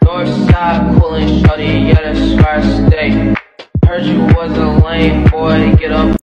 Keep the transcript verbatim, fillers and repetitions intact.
Northside coolin' shorty, yeah, that's where I stay. Heard you was a lame boy, get up.